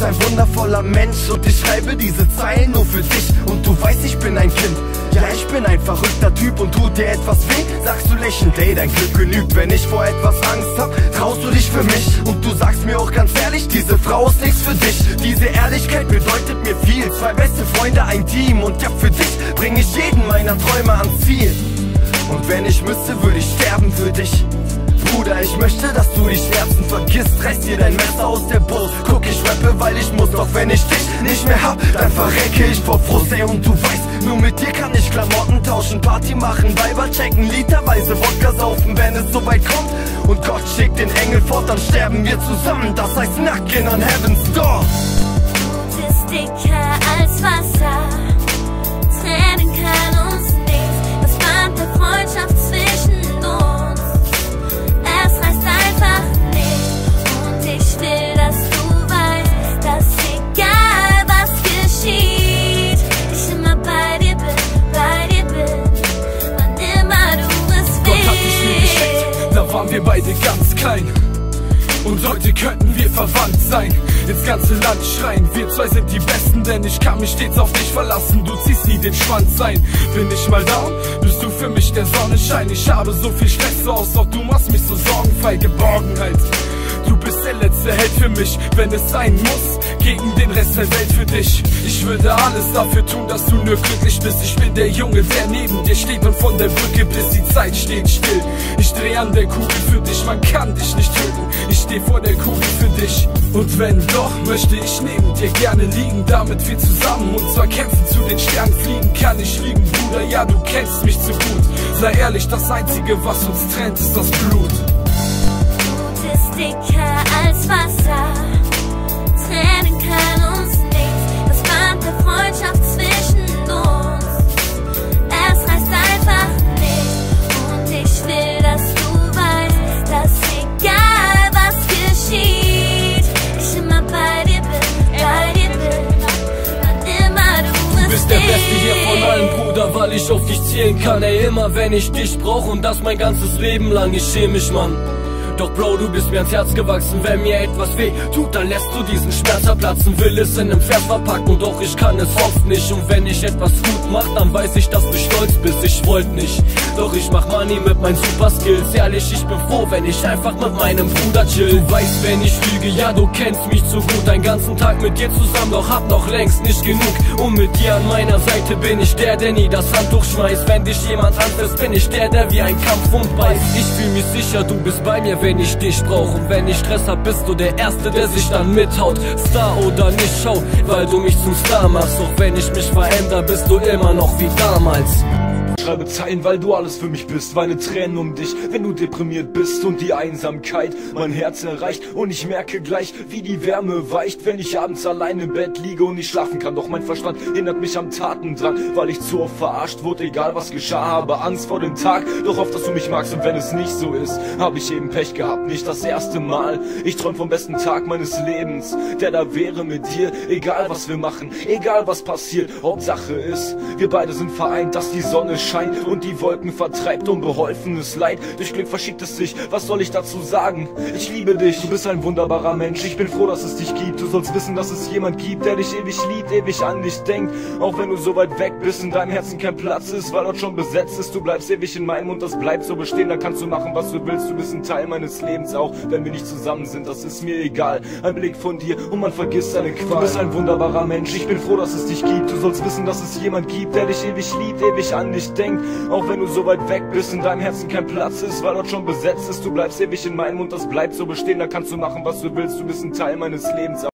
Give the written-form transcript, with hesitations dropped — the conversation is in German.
ein wundervoller Mensch und ich schreibe diese Zeilen nur für dich. Und du weißt, ich bin ein Kind. Ja, ich bin ein verrückter Typ und tut dir etwas weh, sagst du lächelnd, ey, dein Glück genügt. Wenn ich vor etwas Angst hab, traust du dich für mich. Und du sagst mir auch ganz ehrlich, diese Frau ist nichts für dich. Diese Ehrlichkeit bedeutet mir viel. Zwei beste Freunde, ein Team. Und ja, für dich bring ich jeden meiner Träume ans Ziel. Und wenn ich müsste, würde ich sterben für dich. Bruder, ich möchte, dass du die Schmerzen vergisst. Reiß dir dein Messer aus der Brust. Guck, ich rappe, weil ich muss. Doch wenn ich dich nicht mehr hab, dann verrecke ich vor Frust. Ey, und du weißt, nur mit dir kann ich Klamotten tauschen, Party machen, Weiber checken, literweise Wodka saufen, wenn es soweit kommt. Und Gott schickt den Engel fort, dann sterben wir zusammen. Das heißt Nacken an Heaven's Door. Blut ist dicker als Wasser, Tränen können uns nicht. Das Band der Freundschaft zwischen uns, es reißt einfach nicht. Und ich will, dass du weißt, dass egal was geschieht, ich immer bei dir bin, wann immer du es willst. Gott hat dich mir geschenkt, da waren wir beide ganz klein. Und heute könnten wir verwandt sein, ins ganze Land schreien, wir zwei sind die Besten, denn ich kann mich stets auf dich verlassen, du ziehst nie den Schwanz ein. Bin ich mal down, bist du für mich der Sonnenschein. Ich habe so viel Stress so aus, doch du machst mich so sorgenfrei. Geborgenheit, du bist der letzte Held für mich, wenn es sein muss, gegen den Rest der Welt für dich. Ich würde alles dafür tun, dass du nur glücklich bist. Ich bin der Junge, der neben dir steht und von der Brücke bis die Zeit steht still. Ich dreh an der Kugel für dich, man kann dich nicht töten. Ich steh vor der Kugel für dich. Und wenn doch, möchte ich neben dir gerne liegen, damit wir zusammen und zwar kämpfen zu den Sternen fliegen. Kann ich liegen, Bruder, ja du kennst mich zu gut. Sei ehrlich, das Einzige, was uns trennt, ist das Blut. Blut ist dicker als Wasser, Tränen können uns nicht. Das Band der Freundschaft zwischen uns, es reißt einfach nicht. Und ich will, dass du weißt, dass egal was geschieht, ich immer bei dir bin, wann immer du es willst. Du bist der Beste hier von allen, Bruder, weil ich auf dich zählen kann. Ey, immer wenn ich dich brauch und das mein ganzes Leben lang, ich schäme mich, Mann. Doch Bro, du bist mir ans Herz gewachsen, wenn mir etwas weh tut, dann lässt du diesen Schmerz abplatzen. Will es in einem Vers verpacken, doch ich kann es oft nicht. Und wenn ich etwas gut mach, dann weiß ich, dass du stolz bist. Ich wollte nicht, doch ich mach Money mit meinen Superskills. Ehrlich, ich bin froh, wenn ich einfach mit meinem Bruder chill. Du weißt, wenn ich lüge, ja du kennst mich zu gut. Einen ganzen Tag mit dir zusammen, doch hab noch längst nicht genug. Und mit dir an meiner Seite bin ich der nie das Handtuch schmeißt. Wenn dich jemand anfasst, bin ich der wie ein Kampfhund beißt. Ich fühl mich sicher, du bist bei mir, wenn ich dich brauch. Und wenn ich Stress hab, bist du der Erste, der sich dann mithaut. Star oder nicht, schau, weil du mich zum Star machst. Doch wenn ich mich veränder, bist du immer noch wie damals. Schreibe Zeilen, weil du alles für mich bist, weine Tränen um dich, wenn du deprimiert bist und die Einsamkeit mein Herz erreicht. Und ich merke gleich, wie die Wärme weicht, wenn ich abends allein im Bett liege und nicht schlafen kann. Doch mein Verstand hindert mich am Tatendrang, weil ich zu oft verarscht wurde, egal was geschah. Habe Angst vor dem Tag, doch oft, dass du mich magst. Und wenn es nicht so ist, habe ich eben Pech gehabt, nicht das erste Mal. Ich träum vom besten Tag meines Lebens, der da wäre mit dir. Egal was wir machen, egal was passiert, Hauptsache ist, wir beide sind vereint, dass die Sonne scheint und die Wolken vertreibt unbeholfenes Leid. Durch Glück verschiebt es sich, was soll ich dazu sagen? Ich liebe dich, du bist ein wunderbarer Mensch. Ich bin froh, dass es dich gibt. Du sollst wissen, dass es jemand gibt, der dich ewig liebt, ewig an dich denkt. Auch wenn du so weit weg bist, in deinem Herzen kein Platz ist, weil dort schon besetzt ist. Du bleibst ewig in meinem und das bleibt so bestehen. Da kannst du machen, was du willst. Du bist ein Teil meines Lebens, auch wenn wir nicht zusammen sind. Das ist mir egal. Ein Blick von dir und man vergisst deine Qual. Du bist ein wunderbarer Mensch. Ich bin froh, dass es dich gibt. Du sollst wissen, dass es jemand gibt, der dich ewig liebt, ewig an dich denkt. Auch wenn du so weit weg bist, in deinem Herzen kein Platz ist, weil dort schon besetzt ist. Du bleibst ewig in meinem und das bleibt so bestehen. Da kannst du machen, was du willst. Du bist ein Teil meines Lebens.